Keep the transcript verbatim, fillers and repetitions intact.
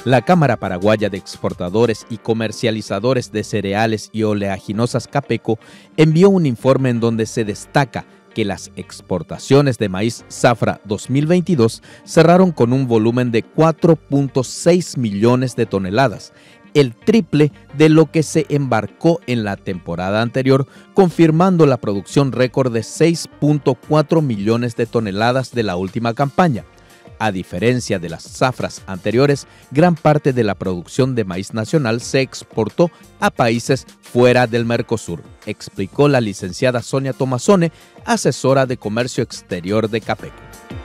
La Cámara Paraguaya de Exportadores y Comercializadores de Cereales y Oleaginosas Capeco envió un informe en donde se destaca que las exportaciones de maíz zafra dos mil veintidós cerraron con un volumen de cuatro punto seis millones de toneladas, el triple de lo que se embarcó en la temporada anterior, confirmando la producción récord de seis punto cuatro millones de toneladas de la última campaña. A diferencia de las zafras anteriores, gran parte de la producción de maíz nacional se exportó a países fuera del Mercosur, explicó la licenciada Sonia Tomazone, asesora de Comercio Exterior de Capeco.